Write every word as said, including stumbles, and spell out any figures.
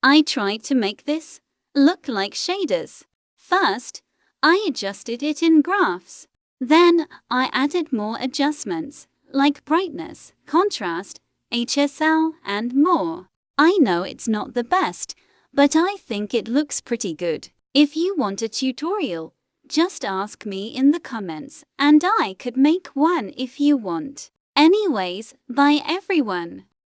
I tried to make this look like shaders. First, I adjusted it in graphs. Then, I added more adjustments, like brightness, contrast, H S L, and more. I know it's not the best, but I think it looks pretty good. If you want a tutorial, just ask me in the comments, and I could make one if you want. Anyways, bye everyone.